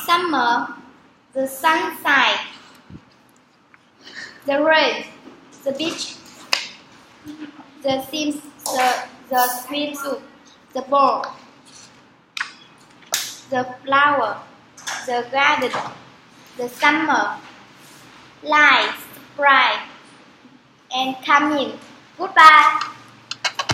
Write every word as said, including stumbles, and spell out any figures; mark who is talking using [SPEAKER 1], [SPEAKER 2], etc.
[SPEAKER 1] summer, the sunshine, the rain, the beach, the sims, the, the swimsuit, the ball, the flower, the garden, the summer, light, bright, and coming. Goodbye.